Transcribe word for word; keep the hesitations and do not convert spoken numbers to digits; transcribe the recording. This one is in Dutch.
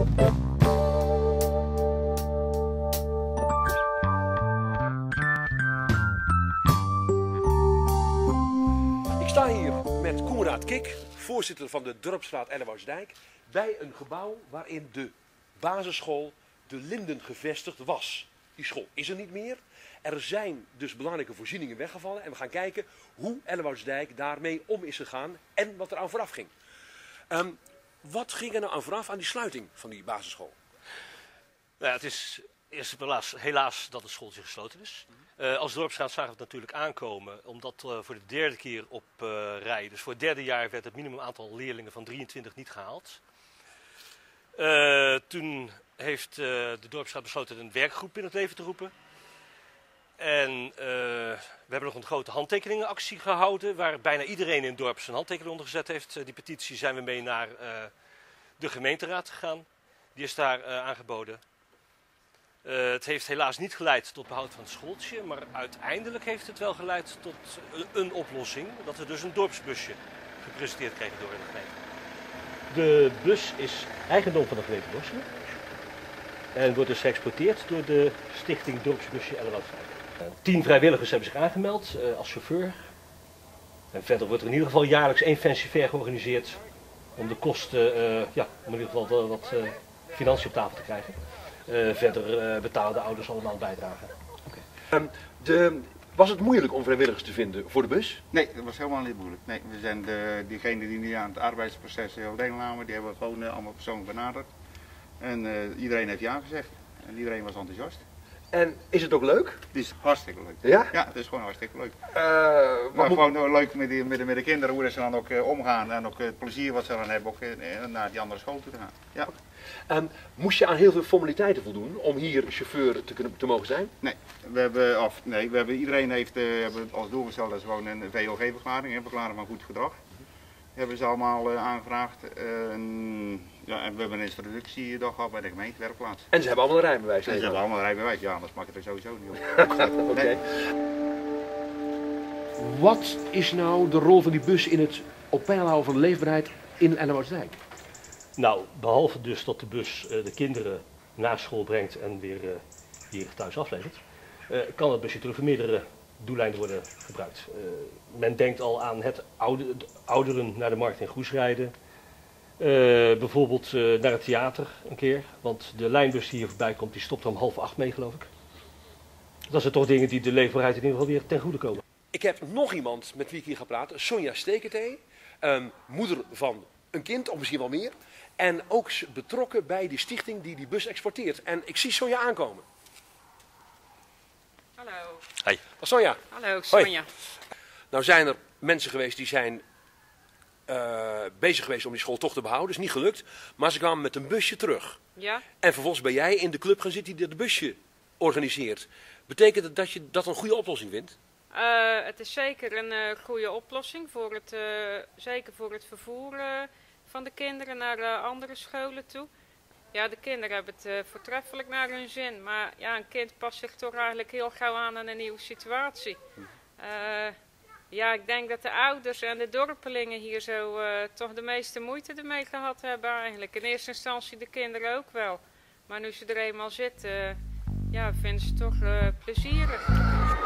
Ik sta hier met Koenraad Kik, voorzitter van de Dorpsraad Ellewouderdijk, bij een gebouw waarin de basisschool De Linden gevestigd was. Die school is er niet meer. Er zijn dus belangrijke voorzieningen weggevallen en we gaan kijken hoe Ellewouderdijk daarmee om is gegaan en wat er aan vooraf ging. Um, wat ging er nou aan vooraf aan die sluiting van die basisschool? Nou, het is eerst helaas, helaas dat het schooltje gesloten is. Uh, als dorpsraad zagen we het natuurlijk aankomen, omdat uh, voor de derde keer op uh, rij, dus voor het derde jaar, werd het minimum aantal leerlingen van drieëntwintig niet gehaald. Uh, toen heeft uh, de dorpsraad besloten een werkgroep in het leven te roepen. En uh, we hebben nog een grote handtekeningenactie gehouden, waar bijna iedereen in het dorp zijn handtekening onder gezet heeft. Uh, die petitie zijn we mee naar uh, de gemeenteraad gegaan. Die is daar uh, aangeboden. Uh, het heeft helaas niet geleid tot behoud van het schooltje, maar uiteindelijk heeft het wel geleid tot een, een oplossing. Dat we dus een dorpsbusje gepresenteerd kregen door de gemeente. De bus is eigendom van de gemeente Borselen en wordt dus geëxploiteerd door de stichting Dorpsbusje Ellewouderdijk. Uh, tien vrijwilligers hebben zich aangemeld uh, als chauffeur. En verder wordt er in ieder geval jaarlijks één fancy-fair georganiseerd om de kosten, uh, ja, om in ieder geval wat, wat uh, financiën op tafel te krijgen. Uh, verder uh, betalen de ouders allemaal bijdragen. Okay. Um, de, was het moeilijk om vrijwilligers te vinden voor de bus? Nee, dat was helemaal niet moeilijk. Nee, we zijn de, diegenen die nu aan het arbeidsproces heel deelnamen, die hebben we gewoon uh, allemaal persoonlijk benaderd. En uh, iedereen heeft ja gezegd. En iedereen was enthousiast. En is het ook leuk? Het is hartstikke leuk. Ja? Ja, het is gewoon hartstikke leuk. Uh, maar gewoon uh, leuk met, die, met, de, met de kinderen, hoe ze dan ook uh, omgaan en ook uh, het plezier wat ze dan hebben ook, uh, naar die andere school toe te gaan. Ja. Um, moest je aan heel veel formaliteiten voldoen om hier chauffeur te, kunnen, te mogen zijn? Nee, we hebben, of, nee we hebben, iedereen heeft uh, hebben als doel gesteld dat is gewoon een V O G-verklaring, een verklaring van goed gedrag. Dat hebben ze allemaal uh, aangevraagd. Uh, en, ja, en we hebben een introductiedag gehad bij de gemeentewerkplaats. En ze hebben allemaal een rijbewijs? En ze hebben allemaal een rijbewijs, ja, anders mag het er sowieso niet op. Oké. Okay. Wat is nou de rol van die bus in het op peil houden van de leefbaarheid in Ellewouderdijk? Nou, behalve dus dat de bus uh, de kinderen naar school brengt en weer uh, hier thuis aflevert, uh, kan het busje natuurlijk voor meerdere doeleinden worden gebruikt. Uh, men denkt al aan het oude, ouderen naar de markt in Goes rijden, uh, bijvoorbeeld uh, naar het theater een keer, want de lijnbus die hier voorbij komt, die stopt er om half acht mee, geloof ik. Dat zijn toch dingen die de leefbaarheid in ieder geval weer ten goede komen. Ik heb nog iemand met wie ik hier ga praten, Sonja Steketee, um, moeder van een kind, of misschien wel meer. En ook betrokken bij die stichting die die bus exporteert. En ik zie Sonja aankomen. Hallo. Hoi. Sonja. Hallo, Sonja. Hoi. Nou zijn er mensen geweest die zijn uh, bezig geweest om die school toch te behouden. Dat is niet gelukt. Maar ze kwamen met een busje terug. Ja. En vervolgens ben jij in de club gaan zitten die dat busje organiseert. Betekent het dat je dat een goede oplossing vindt? Uh, het is zeker een uh, goede oplossing. Voor het, uh, zeker voor het vervoer uh, van de kinderen naar uh, andere scholen toe. Ja, de kinderen hebben het uh, voortreffelijk naar hun zin. Maar ja, een kind past zich toch eigenlijk heel gauw aan aan een nieuwe situatie. Uh, ja, ik denk dat de ouders en de dorpelingen hier zo uh, toch de meeste moeite ermee gehad hebben eigenlijk. In eerste instantie de kinderen ook wel. Maar nu ze er eenmaal zitten, uh, ja, vinden ze het toch uh, plezierig.